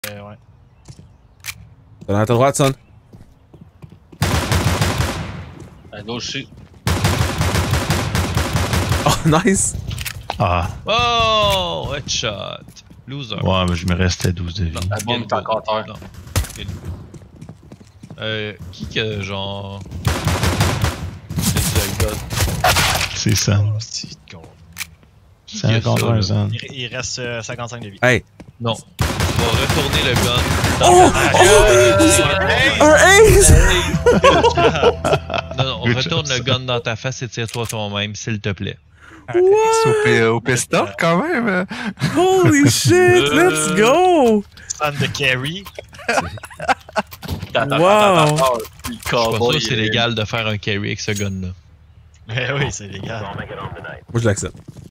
ouais. T'as dans ta droite, son. À gauche aussi. Oh, nice! Ah, Oh! Headshot! Loser. ouais, mais je me restais 12 de vie. La bombe est encore terre. Non. Qui que genre. C'est ça. Oh, c'est con. Qui a 50 ça, un là? zone. Il reste 55 de vie. Hey! Non. Tu vas retourner le gun. Oh! Un ace! Non, non, Good retourne job, le gun dans ta face et tire-toi toi-même, s'il te plaît. Au pistol, quand même. Holy shit! Let's go! Fan de carry. Wow! Je suis pas sûr que c'est légal de faire un carry avec ce gun-là. Mais oui, c'est légal. Moi, je l'accepte.